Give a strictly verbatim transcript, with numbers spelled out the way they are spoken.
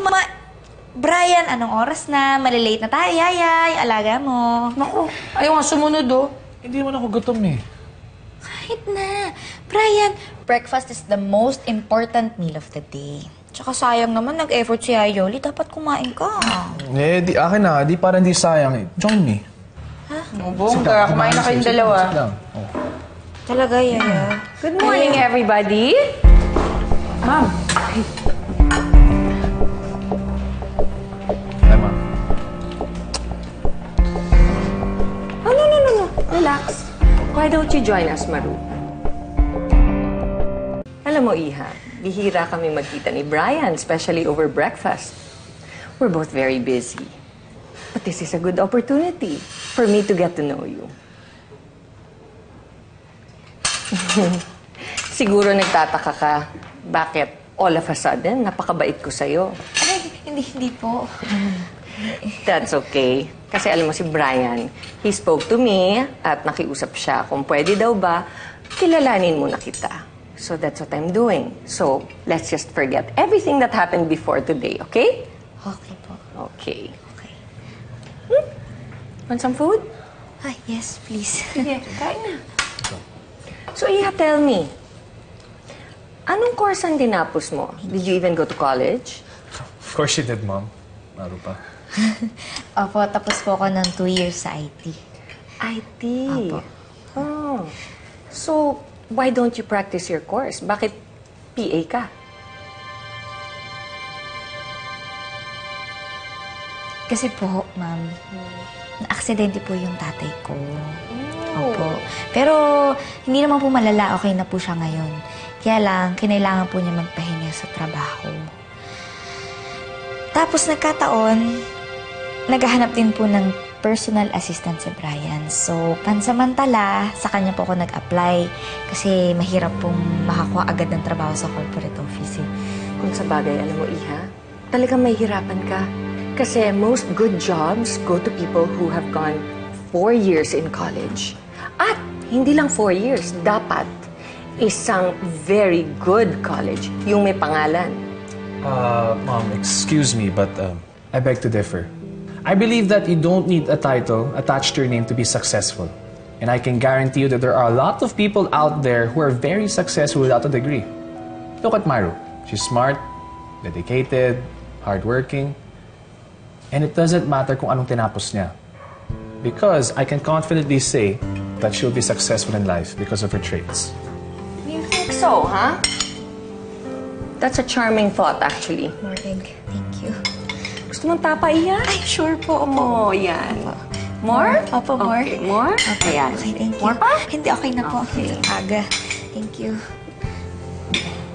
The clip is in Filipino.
Ma... Brian, anong oras na? Malilate na tayo, yaya. Yung alaga mo. Naku, ayaw nga sumunod, oh. Hindi naman ako gutom, eh. Kahit na. Brian, breakfast is the most important meal of the day. Tsaka sayang naman, nag-effort si Yaya Yoli. Dapat kumain ka. Eh, di akin na. Di parang di sayang, eh. Join me. Ha? Oh, bongga. Kumain na kayong dalawa. Sit down. Oh. Talaga, Yaya. Good morning, everybody. Ma'am. Hi, Ma'am. Oh, no, no, no, no. Relax. Why don't you join us, Maru? Alam mo, Iha, bihira kami magkita ni Brian, especially over breakfast. We're both very busy. But this is a good opportunity for me to get to know you. Siguro nagtataka ka, bakit all of a sudden napakabait ko sa'yo? Ay, hindi, hindi po. That's okay. Kasi alam mo si Brian, he spoke to me at nakiusap siya kung pwede daw ba kilalanin mo na kita. So that's what I'm doing. So let's just forget everything that happened before today, okay? Okay po. Okay. Okay. Hmm? Want some food? Ay, yes, please. Sige, kain na. So Iha, tell me, anong course ang tinapos mo? Did you even go to college? Of course she did, Mom. Maro pa. Opo, tapos po ako ng two years sa I T. I T? Opo. Oh. So, why don't you practice your course? Bakit P A ka? Kasi po, ma'am, na-aksidente po yung tatay ko. Opo. Pero hindi naman po malala, okay na po siya ngayon. Kaya lang, kinailangan po niya magpahinga sa trabaho. Tapos nagkataon, naghahanap din po ng personal assistant si Brian. So, pansamantala, sa kanya po ako nag-apply kasi mahirap pong makakuha agad ng trabaho sa corporate office. Eh. Kung sa bagay, alam mo, Iha, talagang may hirapan ka. Kasi most good jobs go to people who have gone four years in college. At hindi lang four years, dapat isang very good college, yung may pangalan. Uh, Mom, excuse me, but um, I beg to differ. I believe that you don't need a title attached to your name to be successful. And I can guarantee you that there are a lot of people out there who are very successful without a degree. Look at Maru. She's smart, dedicated, hardworking. And it doesn't matter kung anong tinapos niya. Because I can confidently say that she'll be successful in life because of her traits. You think so, huh? That's a charming thought, actually. Morning. Thank you. Gusto mong tapa, Iha? Ay, sure po. Oh, yan. More? Opo, more. Okay, more? Okay, Ayan. okay, thank you. More pa? Hindi, okay na po. Okay. Aga. Thank you.